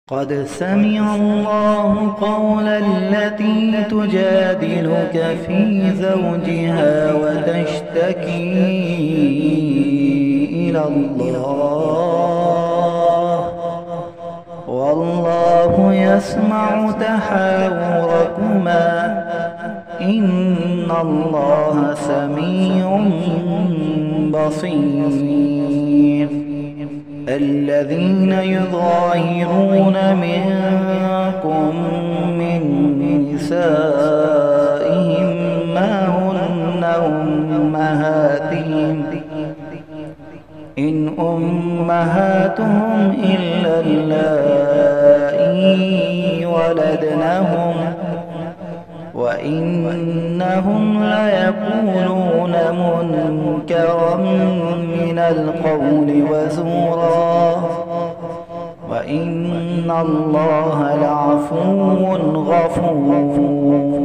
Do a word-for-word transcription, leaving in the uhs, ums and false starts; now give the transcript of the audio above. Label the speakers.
Speaker 1: قد سمع الله قول التي تجادلك في زوجها وتشتكي إلى الله والله يسمع تحاوركما إن الله سميع بصير. الذين يظاهرون منكم من نسائهم ما هن أمهاتهم إن أمهاتهم إلا اللائي ولدنهم وإنهم ليقولون منكرا من القول وزورا وإن الله لعفو غفور.